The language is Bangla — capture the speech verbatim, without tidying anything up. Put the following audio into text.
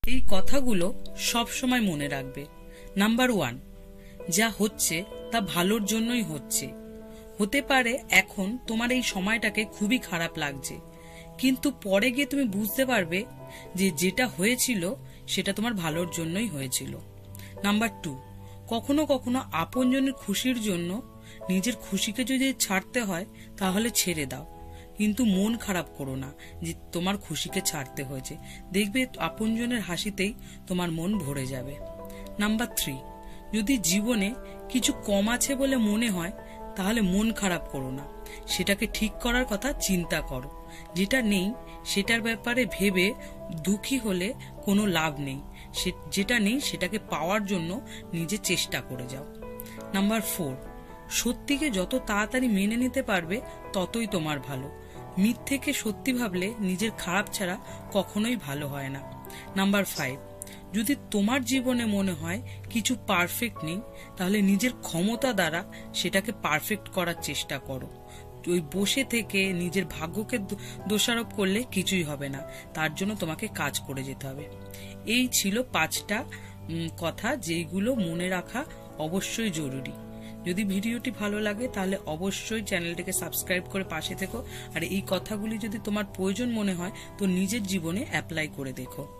এই কথাগুলো সব সময় মনে রাখবে। নাম্বার ওয়ান, যা হচ্ছে তা ভালোর জন্যই হচ্ছে। হতে পারে এখন তোমার এই সময়টাকে খুবই খারাপ লাগছে, কিন্তু পরে গিয়ে তুমি বুঝতে পারবে যে যেটা হয়েছিল সেটা তোমার ভালোর জন্যই হয়েছিল। নাম্বার টু, কখনো কখনো আপনজনের খুশির জন্য নিজের খুশিকে যদি ছাড়তে হয় তাহলে ছেড়ে দাও, কিন্তু মন খারাপ করো না যে তোমার খুশিকে ছাড়তে হয়েছে। দেখবে আপনজনের হাসিতেই তোমার মন ভরে যাবে। নাম্বার থ্রি, যদি জীবনে কিছু কম আছে বলে মনে হয় তাহলে মন খারাপ করো না, সেটাকে ঠিক করার কথা চিন্তা করো। যেটা নেই সেটার ব্যাপারে ভেবে দুঃখী হলে কোনো লাভ নেই, যেটা নেই সেটাকে পাওয়ার জন্য নিজে চেষ্টা করে যাও। নাম্বার ফোর, সত্যিকে যত তাড়াতাড়ি মেনে নিতে পারবে ততই তোমার ভালো। মিথ্যেকে সত্যি ভাবলে নিজের খারাপ ছাড়া কখনোই ভালো হয় না। নাম্বার ফাইভ, যদি তোমার জীবনে মনে হয় কিছু পারফেক্ট নেই তাহলে নিজের ক্ষমতা দ্বারা সেটাকে পারফেক্ট করার চেষ্টা করো। ওই বসে থেকে নিজের ভাগ্যকে দোষারোপ করলে কিছুই হবে না, তার জন্য তোমাকে কাজ করে যেতে হবে। এই ছিল পাঁচটা কথা যেগুলো মনে রাখা অবশ্যই জরুরি। যদি ভিডিওটি ভালো লাগে তাহলে অবশ্যই চ্যানেলটিকে সাবস্ক্রাইব করে পাশে থেকো, আর এই কথাগুলি যদি তোমার প্রয়োজন মনে হয় তো নিজের জীবনে অ্যাপ্লাই করে দেখো।